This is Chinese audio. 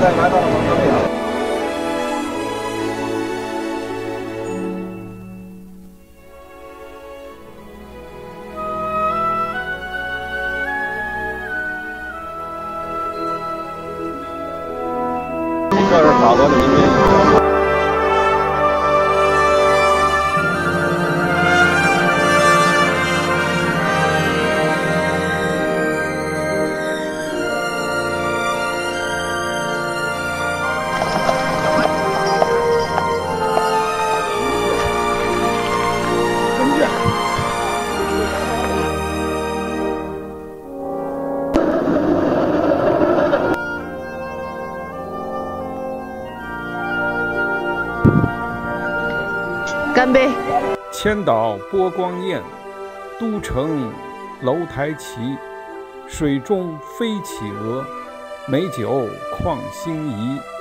来到了蒙特利尔。这是法国的移民。 干杯！ 千岛波光艳，都城楼台齐，水中飞企鹅，美酒旷心怡。